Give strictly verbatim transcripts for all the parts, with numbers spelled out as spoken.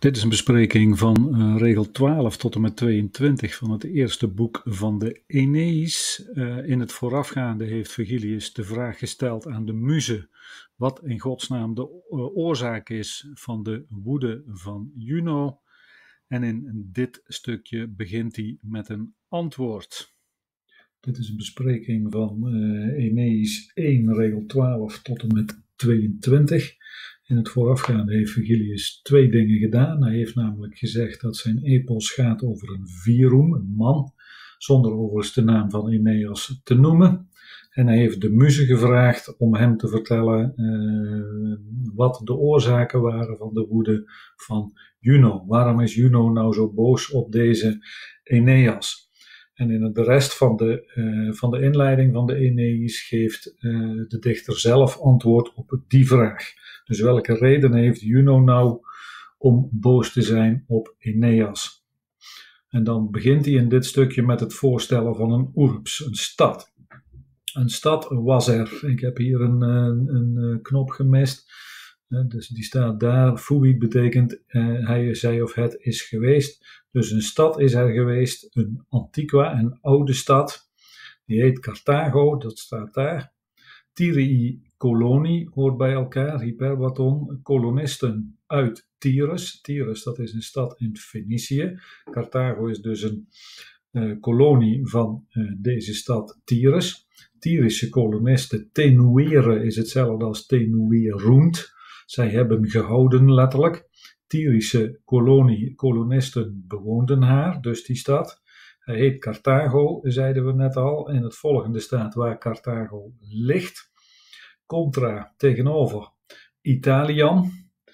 Dit is een bespreking van uh, regel twaalf tot en met tweeëntwintig van het eerste boek van de Aeneis. Uh, in het voorafgaande heeft Virgilius de vraag gesteld aan de muze wat in godsnaam de uh, oorzaak is van de woede van Juno. En in dit stukje begint hij met een antwoord. Dit is een bespreking van uh, Aeneis één, regel twaalf tot en met tweeëntwintig. In het voorafgaande heeft Virgilius twee dingen gedaan. Hij heeft namelijk gezegd dat zijn epos gaat over een virum, een man, zonder overigens de naam van Aeneas te noemen. En hij heeft de muze gevraagd om hem te vertellen uh, wat de oorzaken waren van de woede van Juno. Waarom is Juno nou zo boos op deze Aeneas? En in de rest van de, uh, van de inleiding van de Aeneis geeft uh, de dichter zelf antwoord op die vraag. Dus welke reden heeft Juno nou om boos te zijn op Aeneas? En dan begint hij in dit stukje met het voorstellen van een urbs, een stad. Een stad was er. Ik heb hier een, een, een knop gemist. Dus die staat daar. Fuit betekent uh, hij, zij of het is geweest. Dus een stad is er geweest. Een antiqua, een oude stad. Die heet Carthago, dat staat daar. Tyrii Coloni hoort bij elkaar. Hyperbaton, kolonisten uit Tyrus. Tyrus, dat is een stad in Fenicië. Carthago is dus een uh, kolonie van uh, deze stad Tyrus. Tyrische kolonisten, tenuere is hetzelfde als tenuerunt. Zij hebben gehouden letterlijk. Tyrische kolonie, kolonisten bewoonden haar, dus die stad. Hij heet Carthago, zeiden we net al. In het volgende staat waar Carthago ligt. Contra, tegenover Italian.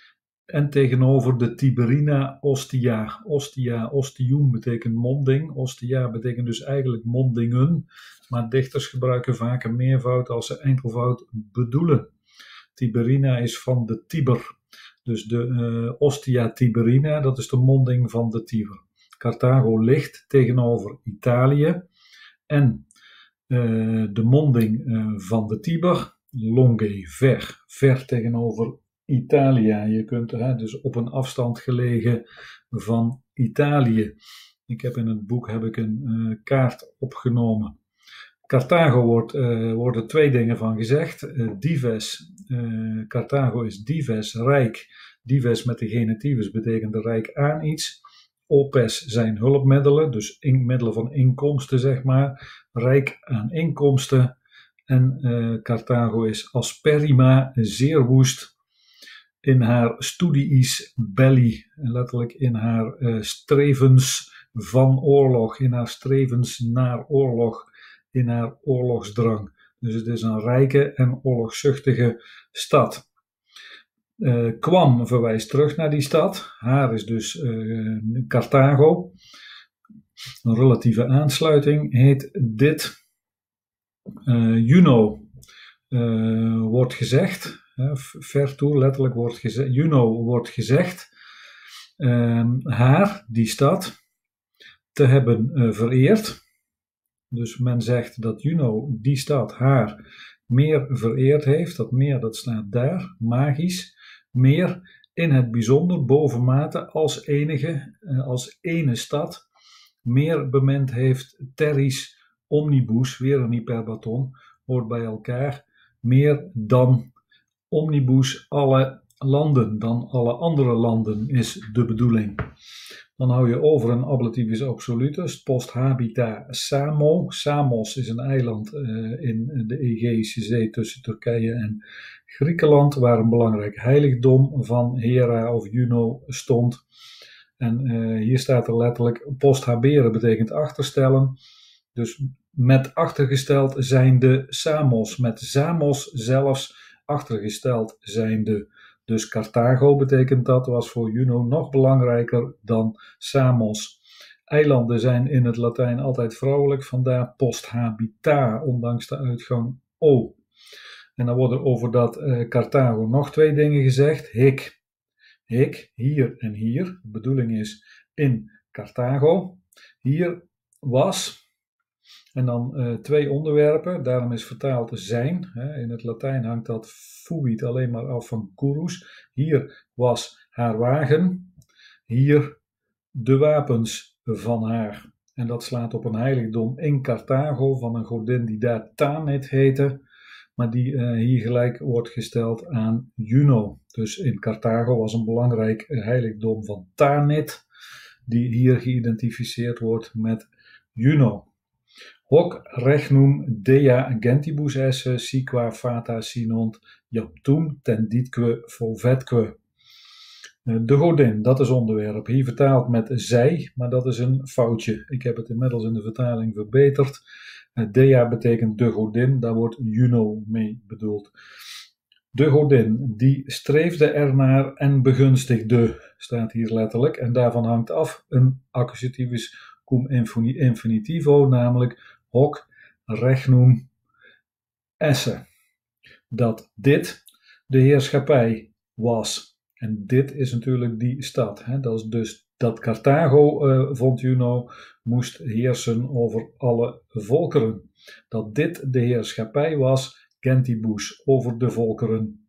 En tegenover de Tiberina Ostia. Ostia, ostium betekent monding. Ostia betekent dus eigenlijk mondingen. Maar dichters gebruiken vaak een meervoud als ze enkelvoud bedoelen. Tiberina is van de Tiber. Dus de uh, Ostia Tiberina, dat is de monding van de Tiber. Carthago ligt tegenover Italië. En uh, de monding uh, van de Tiber, longe, ver. Ver tegenover Italia. Je kunt hè, dus op een afstand gelegen van Italië. Ik heb in het boek heb ik een uh, kaart opgenomen. Carthago wordt, uh, worden twee dingen van gezegd. Uh, dives, uh, Carthago is dives, rijk. Dives met de genitivus betekent rijk aan iets. Opes zijn hulpmiddelen, dus in, middelen van inkomsten zeg maar. Rijk aan inkomsten. En uh, Carthago is asperima, zeer woest. In haar studiis belli, letterlijk in haar uh, strevens van oorlog, in haar strevens naar oorlog. In haar oorlogsdrang. Dus het is een rijke en oorlogszuchtige stad. Uh, kwam verwijst terug naar die stad. Haar is dus uh, Carthago. Een relatieve aansluiting heet dit. Uh, Juno uh, wordt gezegd. Uh, ver toe letterlijk wordt gezegd. Juno wordt gezegd. Uh, haar, die stad, te hebben uh, vereerd. Dus men zegt dat Juno die stad haar meer vereerd heeft. Dat meer, dat staat daar, magisch. Meer in het bijzonder, bovenmate, als enige, als ene stad. Meer bemind heeft terris omnibus, weer een hyperbaton, hoort bij elkaar. Meer dan omnibus alle landen, dan alle andere landen is de bedoeling. Dan hou je over een ablativus absolutus, post habita Samo. Samos is een eiland uh, in de Egeïsche Zee tussen Turkije en Griekenland, waar een belangrijk heiligdom van Hera of Juno stond. En uh, hier staat er letterlijk post habere betekent achterstellen. Dus met achtergesteld zijn de Samos, met Samos zelfs achtergesteld zijn de. Dus Carthago betekent dat, was voor Juno nog belangrijker dan Samos. Eilanden zijn in het Latijn altijd vrouwelijk, vandaar post habita, ondanks de uitgang o. En dan worden over dat uh, Carthago nog twee dingen gezegd. Hic, hic, hier en hier. De bedoeling is in Carthago. Hier was... En dan uh, twee onderwerpen, daarom is vertaald zijn. Hè. In het Latijn hangt dat fuit alleen maar af van curus. Hier was haar wagen. hier de wapens van haar. En dat slaat op een heiligdom in Carthago van een godin die daar Tanit heette, maar die uh, hier gelijk wordt gesteld aan Juno. Dus in Carthago was een belangrijk heiligdom van Tanit, die hier geïdentificeerd wordt met Juno. Hoc regnum dea gentibus esse, siqua fata sinont, iaptum tenditque volvetque. De godin, dat is onderwerp. Hier vertaald met zij, maar dat is een foutje. Ik heb het inmiddels in de vertaling verbeterd. Dea betekent de godin, daar wordt Juno mee bedoeld. De godin, die streefde ernaar en begunstigde, staat hier letterlijk. En daarvan hangt af een accusativus cum infinitivo, namelijk hoc regnum esse. Dat dit de heerschappij was. En dit is natuurlijk die stad. Hè? Dat is dus dat Carthago, uh, vond Juno, moest heersen over alle volkeren. Dat dit de heerschappij was, gentibus, over de volkeren.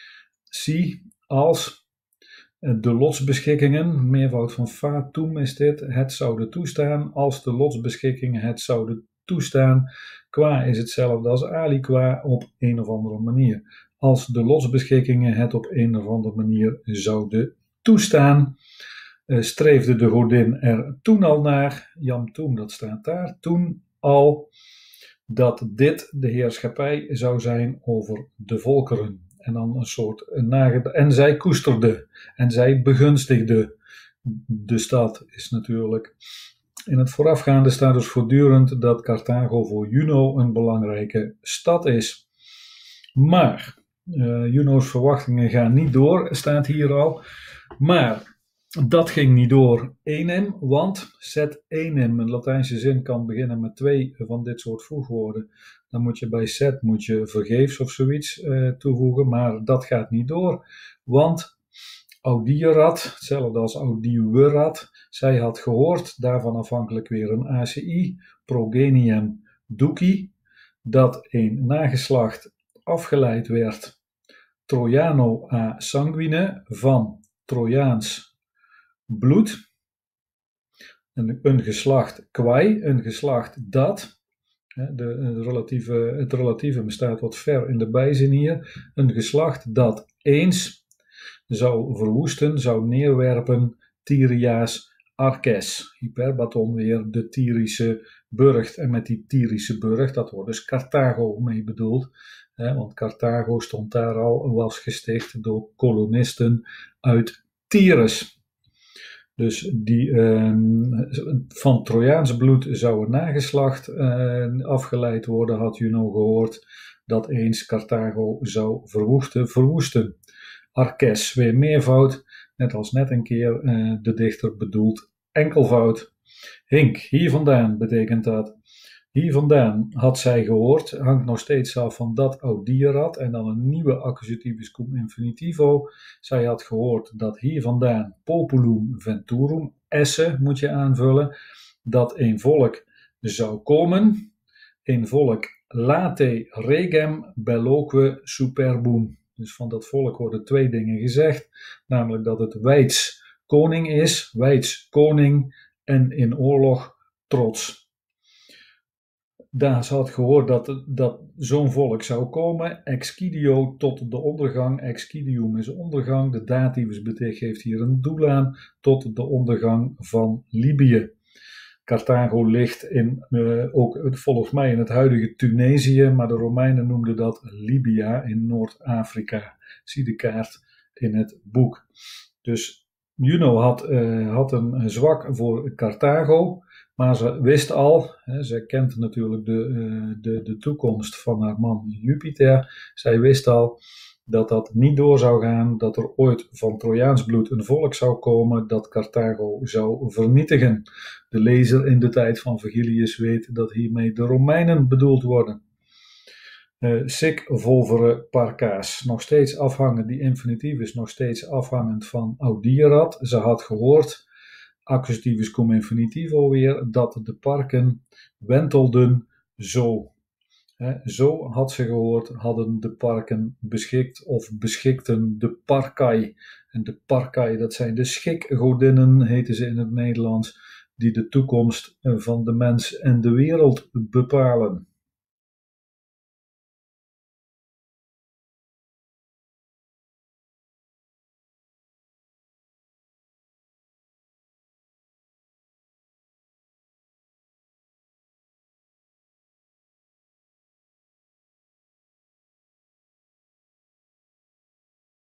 Zie als de lotsbeschikkingen, meervoud van fatum is dit, het zouden toestaan, als de lotsbeschikkingen het zouden toestaan. Qua is hetzelfde als aliqua op een of andere manier. Als de lotsbeschikkingen het op een of andere manier zouden toestaan, uh, streefde de godin er toen al naar, Iaptum, dat staat daar, toen al, dat dit de heerschappij zou zijn over de volkeren. En dan een soort naged- en zij koesterde en zij begunstigde. De stad is natuurlijk. In het voorafgaande staat dus voortdurend dat Carthago voor Juno een belangrijke stad is. Maar uh, Juno's verwachtingen gaan niet door, staat hier al. Maar dat ging niet door enim, want set enim, een Latijnse zin kan beginnen met twee van dit soort voegwoorden. Dan moet je bij set moet je vergeefs of zoiets uh, toevoegen, maar dat gaat niet door, want audierat, hetzelfde als audierat, zij had gehoord, daarvan afhankelijk weer een A C I, progeniem duci, dat een nageslacht afgeleid werd, Trojano a sanguine, van Trojaans bloed, een, een geslacht quae, een geslacht dat, de, de relatieve, het relatieve staat wat ver in de bijzin hier, een geslacht dat eens zou verwoesten, zou neerwerpen, Tyria's Arches, hyperbaton weer, de Tyrische burcht, en met die Tyrische burcht, dat wordt dus Carthago mee bedoeld, hè, want Carthago stond daar al, was gesticht door kolonisten uit Tyrus. Dus die, uh, van Trojaans bloed zou een nageslacht uh, afgeleid worden, had Juno gehoord, dat eens Carthago zou verwoesten. verwoesten. Arches, weer meervoud, net als net een keer uh, de dichter bedoelt enkelvoud. Hink, hier vandaan betekent dat. Hier vandaan had zij gehoord, hangt nog steeds af van dat audierat en dan een nieuwe accusativus cum infinitivo. Zij had gehoord dat hier vandaan populum venturum esse moet je aanvullen, dat een volk zou komen, een volk late regem belloque superbum. Dus van dat volk worden twee dingen gezegd, namelijk dat het wijds koning is, wijds koning en in oorlog trots. Daar had gehoord dat, dat zo'n volk zou komen, excidio tot de ondergang, excidium is ondergang, de dativus geeft hier een doel aan, tot de ondergang van Libië. Carthago ligt in, uh, ook volgens mij in het huidige Tunesië, maar de Romeinen noemden dat Libya in Noord-Afrika. Zie de kaart in het boek. Dus Juno had, uh, had een, een zwak voor Carthago, maar ze wist al, hè, ze kent natuurlijk de, uh, de, de toekomst van haar man Jupiter, zij wist al dat dat niet door zou gaan, dat er ooit van Trojaans bloed een volk zou komen dat Carthago zou vernietigen. De lezer in de tijd van Virgilius weet dat hiermee de Romeinen bedoeld worden. Uh, sic volvere parcaas, nog steeds afhangend, die infinitief nog steeds afhangend van audierat. Ze had gehoord, accusativus cum infinitivo weer, dat de parken wentelden zo. Zo had ze gehoord, hadden de parken beschikt of beschikten de parkai. En de parkai, dat zijn de schikgodinnen, heten ze in het Nederlands, die de toekomst van de mens en de wereld bepalen.